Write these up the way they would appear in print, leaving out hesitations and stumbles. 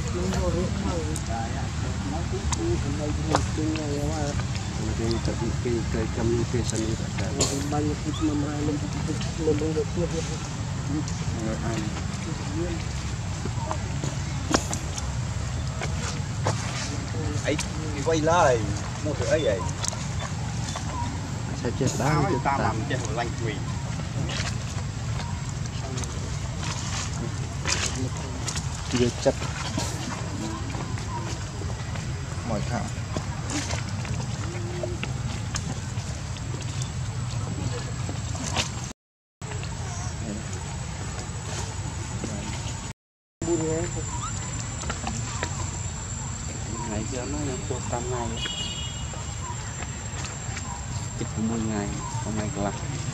cái communication itu banyak itu membangun ấy quay lại mua thử ấy vậy sẽ chết đó ta làm trên một lanh quỷ dia cat mọi thảo ngày giờ nó cho 8 ngày chích 10 ngày hôm nay là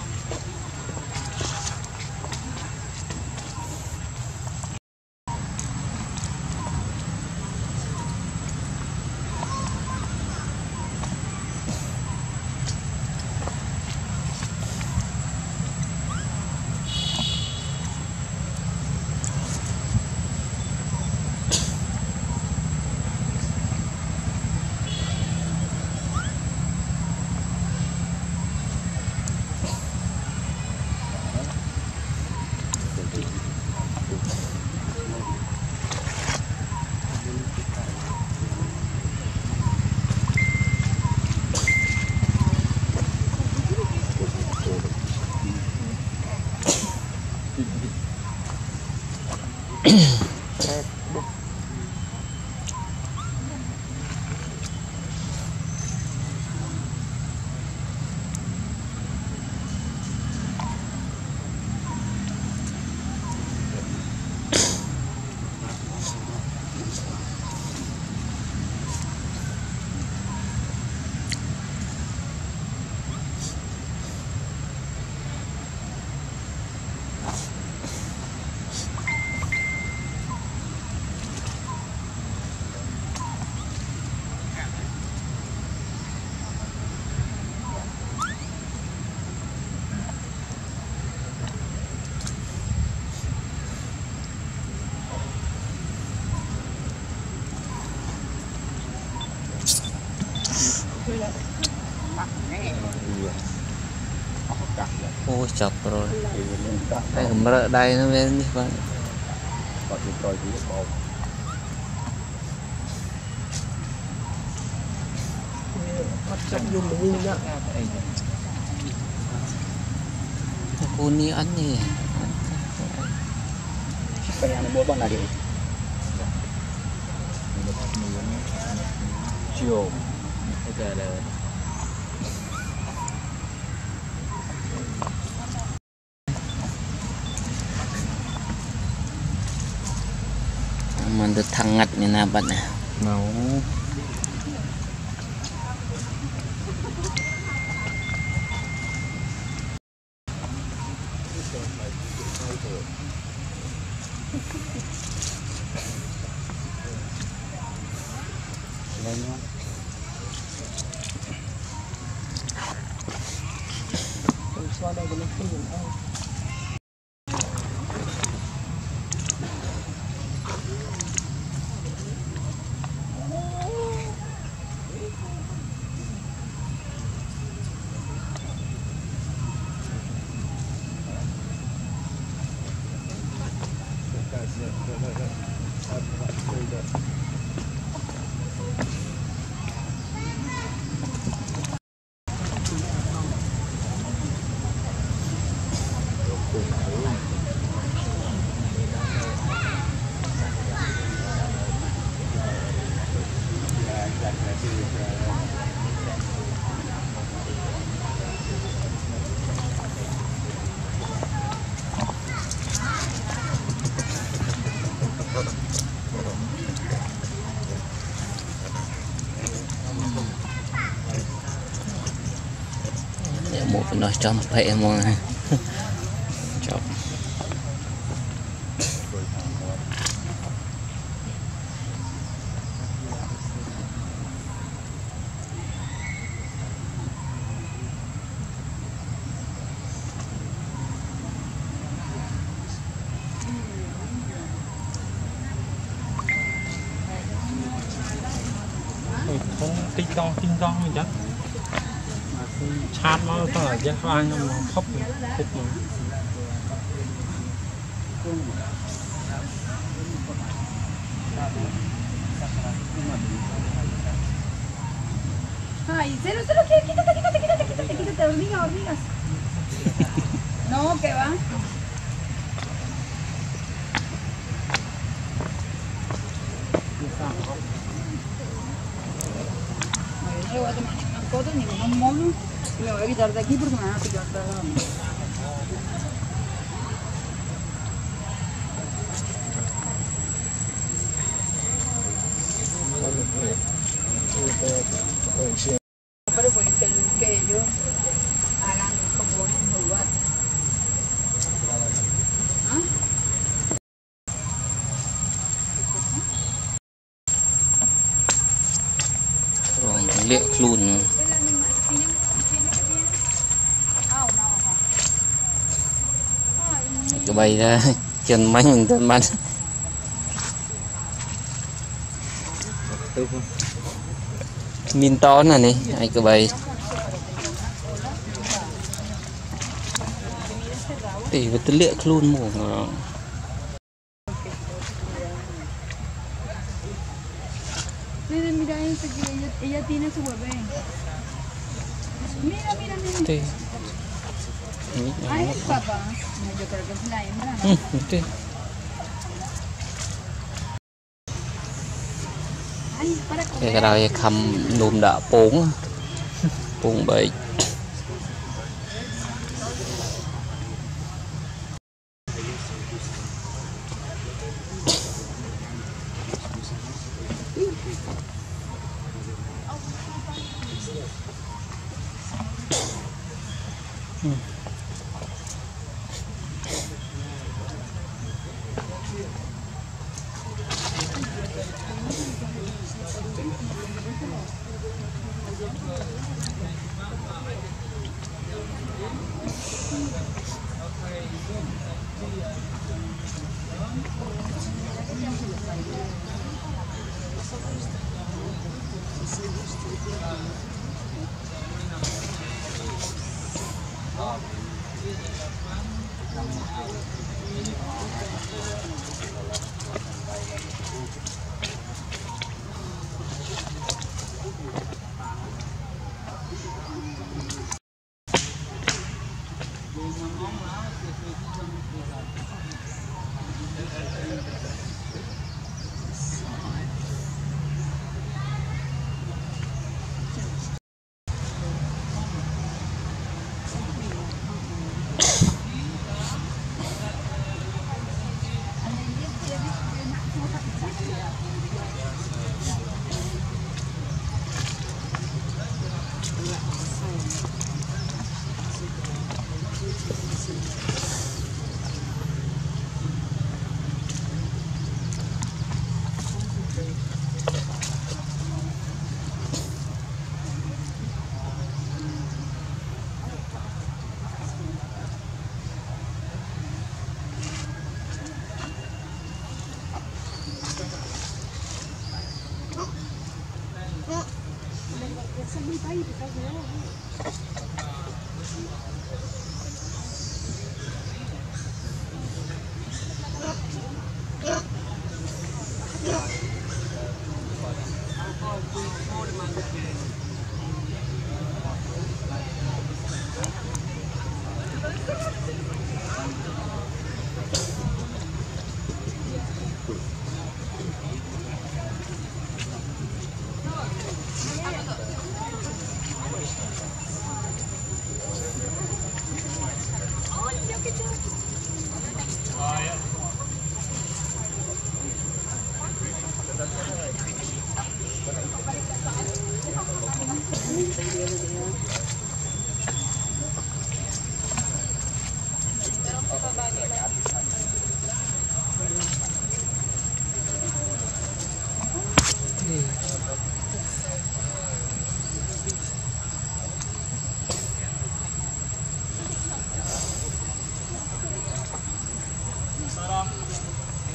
ôi chọc rồi đây cũng mở đây nó lên đi con cô ni ăn gì cái này mua bao nhiêu chiều okay là mình được thằng ngặt như nào bạn nè mau một nó trong vậy mà chọc tích to mình chắc chát máu to là chắc ai nó khóc khúc mà Ay, cero, quítate, hormigas. No, que va. No le voy a tomar ninguna foto, ningún mono. Me voy a quitar de aquí porque me van a picar de la mano. Pero puede ser que ellos hagan como un lugar. ¿Ah? Rồi liệu luôn cái bay ra chân mánh tên bắn min to nè này ai cái bay thì với tư liệu luôn mổ nó Mira ese que ella tiene su bebé. Mira. thì Ah, es papá. No, yo creo que es la hembra, ¿no? thì Ay, para comer. cái đây khăm nôm đã bốn bậy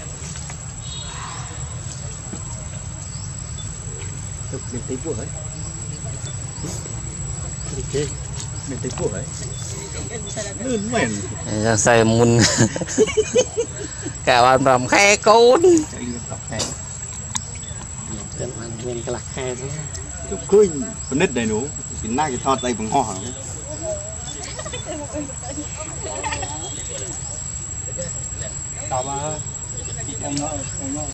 Tục đến tí buổi ấy Mình thấy của ấy. Đơn mềm. Yang saya mun kawan ram khe côn Viên cái lạc khe thôi. Kiểu khơi, phần nứt đầy nú. Cái nai cái thọt tay bằng hoa. Tao mà